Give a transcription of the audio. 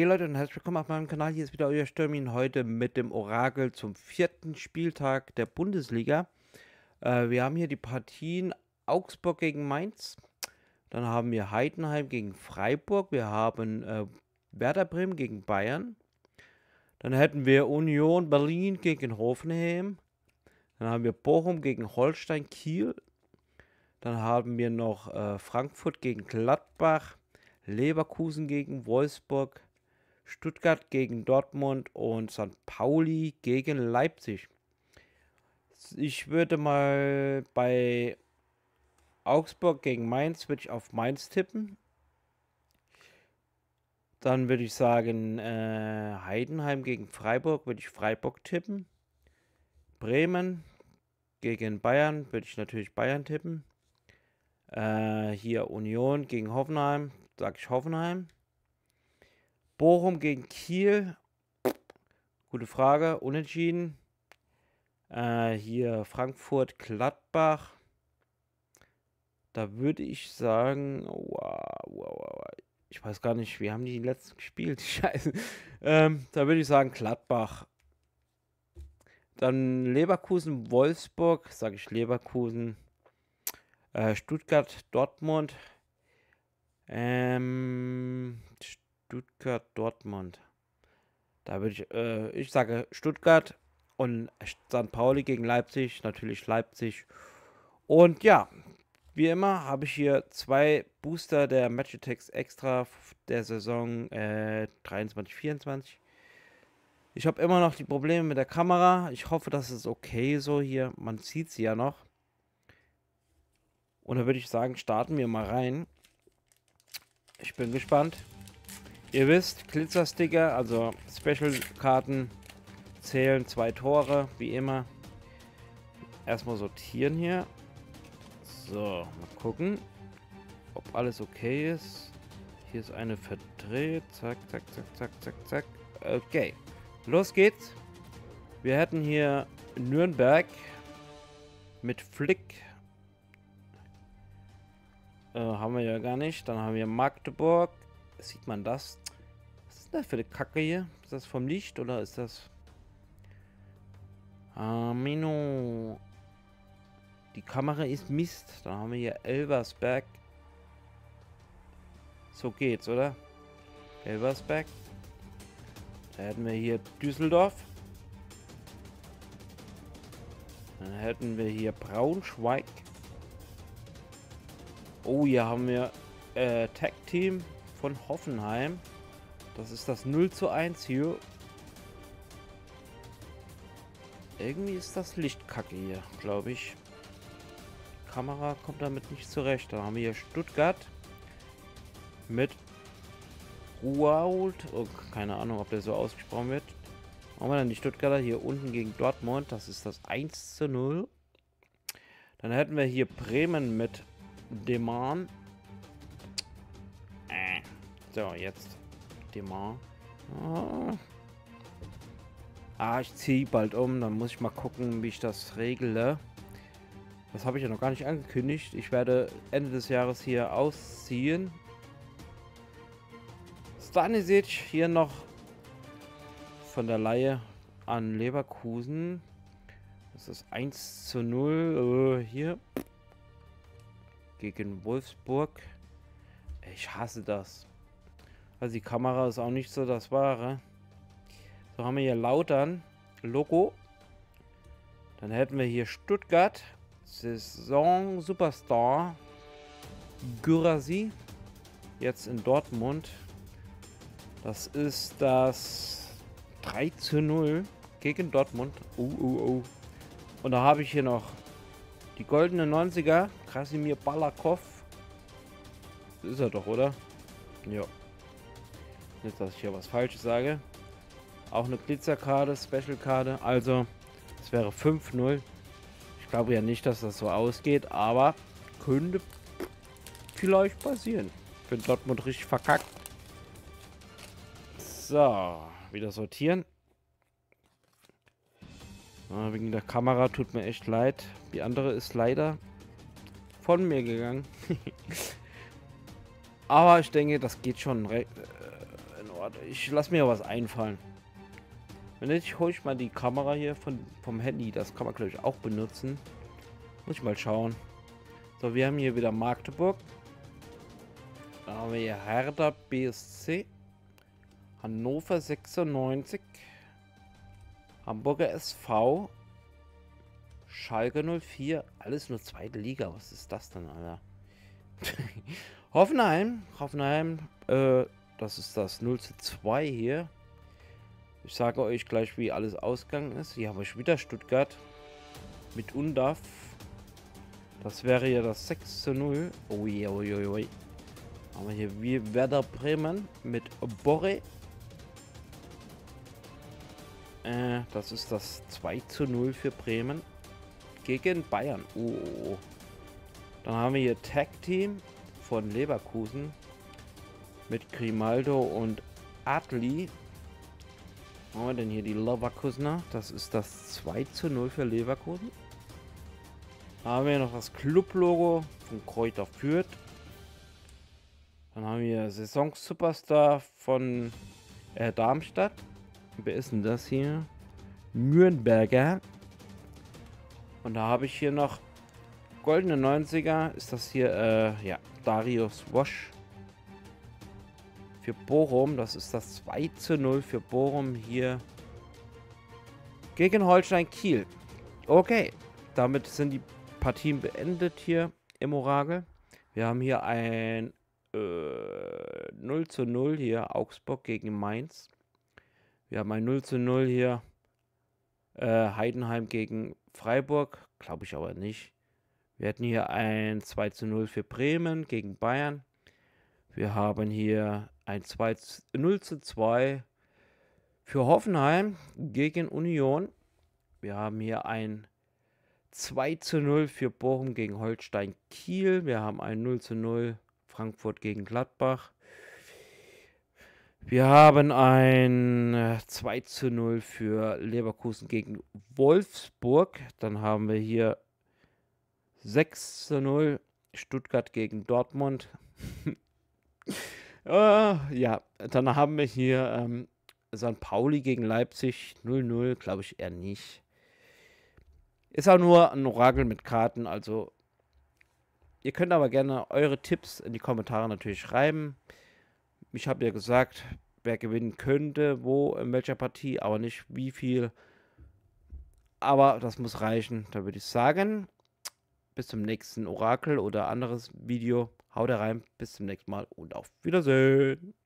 Leute und herzlich willkommen auf meinem Kanal. Hier ist wieder euer Stürmin heute mit dem Orakel zum 4. Spieltag der Bundesliga. Wir haben hier die Partien Augsburg gegen Mainz. Dann haben wir Heidenheim gegen Freiburg. Wir haben Werder Bremen gegen Bayern. Dann hätten wir Union Berlin gegen Hoffenheim. Dann haben wir Bochum gegen Holstein Kiel. Dann haben wir noch Frankfurt gegen Gladbach. Leverkusen gegen Wolfsburg, Stuttgart gegen Dortmund und St. Pauli gegen Leipzig. Ich würde mal bei Augsburg gegen Mainz, würde ich auf Mainz tippen. Dann würde ich sagen, Heidenheim gegen Freiburg, würde ich Freiburg tippen. Bremen gegen Bayern, würde ich natürlich Bayern tippen. Hier Union gegen Hoffenheim, sage ich Hoffenheim. Bochum gegen Kiel. Gute Frage. Unentschieden. Hier Frankfurt Gladbach. Da würde ich sagen. Ich weiß gar nicht, wie haben die letzten gespielt? Scheiße. Da würde ich sagen Gladbach. Dann Leverkusen Wolfsburg. Sage ich Leverkusen. Stuttgart Dortmund. Stuttgart, Dortmund. Da würde ich sage Stuttgart und St. Pauli gegen Leipzig, natürlich Leipzig. Und ja, wie immer habe ich hier 2 Booster der Match-Attacks Extra der Saison 23/24. Ich habe immer noch die Probleme mit der Kamera. Ich hoffe, das ist okay so hier. Man sieht sie ja noch. Und da würde ich sagen, starten wir mal rein. Ich bin gespannt. Ihr wisst, Glitzersticker, also Special-Karten zählen 2 Tore, wie immer. Erstmal sortieren hier. So, mal gucken, ob alles okay ist. Hier ist eine verdreht. Zack, zack, zack, zack, zack, zack. Okay, los geht's. Wir hätten hier Nürnberg mit Flick. Haben wir ja gar nicht. Dann haben wir Magdeburg. Sieht man das? Was ist das für eine Kacke hier? Ist das vom Licht oder ist das... Mino. Die Kamera ist Mist. Dann haben wir hier Elversberg. So geht's, oder? Elversberg. Da hätten wir hier Düsseldorf. Dann hätten wir hier Braunschweig. Oh, hier haben wir Tag Team von Hoffenheim. Das ist das 0:1 hier. Irgendwie ist das Lichtkacke hier, glaube ich. Die Kamera kommt damit nicht zurecht. Dann haben wir hier Stuttgart mit Ruault. Oh, keine Ahnung, ob der so ausgesprochen wird. Haben wir dann die Stuttgarter hier unten gegen Dortmund. Das ist das 1:0. Dann hätten wir hier Bremen mit Deman. So, jetzt Deman. Ich ziehe bald um. Dann muss ich mal gucken, wie ich das regle. Das habe ich ja noch gar nicht angekündigt. Ich werde Ende des Jahres hier ausziehen. Stanisic hier noch von der Leihe an Leverkusen. Das ist 1:0 hier gegen Wolfsburg. Ich hasse das. Also die Kamera ist auch nicht so das Wahre. So, haben wir hier Lautern. Logo. Dann hätten wir hier Stuttgart. Saison Superstar. Gürasi. Jetzt in Dortmund. Das ist das 3:0 gegen Dortmund. Und da habe ich hier noch die goldene 90er. Krasimir Balakov. Das ist er doch, oder? Ja. Nicht, dass ich hier was Falsches sage. Auch eine Glitzerkarte, Special-Karte. Also, es wäre 5:0. Ich glaube ja nicht, dass das so ausgeht, aber könnte vielleicht passieren. Wenn Dortmund richtig verkackt. So, wieder sortieren. Wegen der Kamera tut mir echt leid. Die andere ist leider von mir gegangen. Aber ich denke, das geht schon in warte, ich lasse mir was einfallen. Wenn nicht, hole ich mal die Kamera hier vom Handy. Das kann man, glaube ich, auch benutzen. Muss ich mal schauen. So, wir haben hier wieder Magdeburg. Da haben wir hier Hertha BSC. Hannover 96. Hamburger SV. Schalke 04. Alles nur zweite Liga. Was ist das denn, Alter? Hoffenheim. Das ist das 0:2 hier. Ich sage euch gleich, wie alles ausgegangen ist. Hier habe ich wieder Stuttgart mit Undav. Das wäre ja das 6:0. Ui. Haben wir hier wie Werder Bremen mit Borre. Das ist das 2:0 für Bremen gegen Bayern. Oh. Dann haben wir hier Tag Team von Leverkusen mit Grimaldo und Adli. Was haben wir denn hier? Die Leverkusener. Das ist das 2:0 für Leverkusen. Dann haben wir noch das Club-Logo von Kräuter Fürth. Dann haben wir Saison-Superstar von Darmstadt. Wer ist denn das hier? Nürnberger. Und da habe ich hier noch goldene 90er. Ist das hier, ja, Darius Wosch. Für Bochum. Das ist das 2:0 für Bochum hier gegen Holstein Kiel. Okay. Damit sind die Partien beendet hier im Orakel. Wir haben hier ein 0:0 hier, Augsburg gegen Mainz. Wir haben ein 0:0 hier, Heidenheim gegen Freiburg. Glaube ich aber nicht. Wir hätten hier ein 2:0 für Bremen gegen Bayern. Wir haben hier ein 0:2 für Hoffenheim gegen Union. Wir haben hier ein 2:0 für Bochum gegen Holstein Kiel. Wir haben ein 0:0 Frankfurt gegen Gladbach. Wir haben ein 2:0 für Leverkusen gegen Wolfsburg. Dann haben wir hier 6:0 Stuttgart gegen Dortmund. Ja, dann haben wir hier St. Pauli gegen Leipzig 0:0, glaube ich eher nicht. Ist auch nur ein Orakel mit Karten, also ihr könnt aber gerne eure Tipps in die Kommentare natürlich schreiben. Ich habe ja gesagt, wer gewinnen könnte, wo, in welcher Partie, aber nicht wie viel. Aber das muss reichen. Da würde ich sagen, bis zum nächsten Orakel oder anderes Video. Haut rein, bis zum nächsten Mal und auf Wiedersehen.